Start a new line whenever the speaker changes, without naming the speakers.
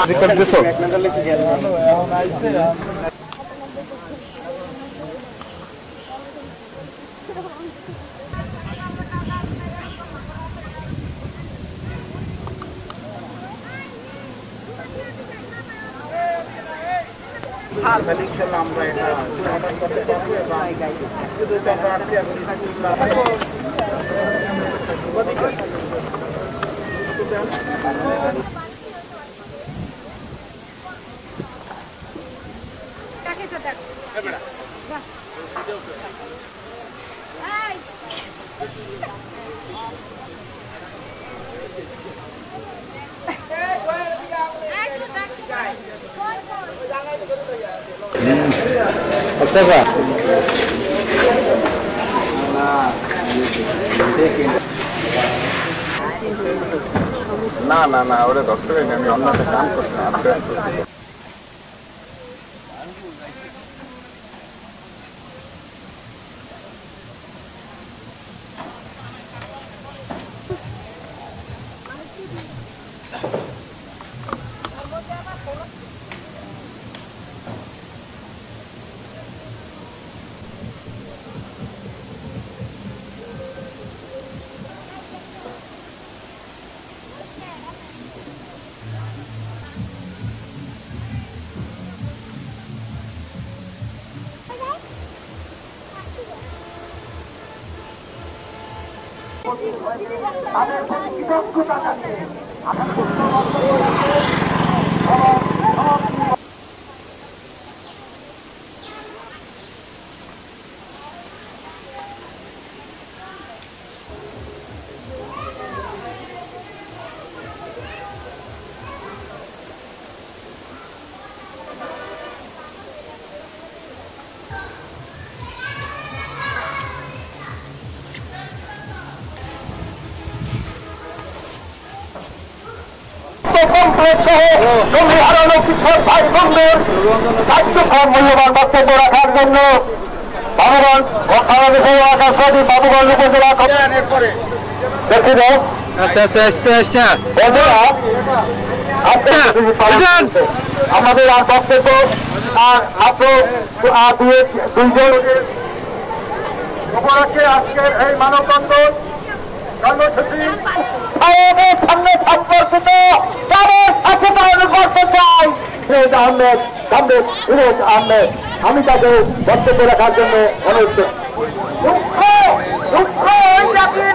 না না না ওরা ডক্টর আমি অন্য একটা কাম করছি জমি হারানো কৃষক ভাই বোনদের কার্যক্রম মূল্যবান বক্তব্য রাখার জন্য বাবুগঞ্জ ও সারা দেশের আকাশবাদী বাবুগঞ্জ উপজেলা দেখে দাও আমাদের আর বক্তব্য আর মাত্র দুইজন উপলক্ষে আজকের এই মানববন্ধন কর্মসূচি সামনে সম্পর্কিত তাদের সচেতন করতে চাই ফিরোজ আহমেদ ফিরোজ আহমেদ আমি তাকে বক্তব্য রাখার জন্য অনুরোধ করি।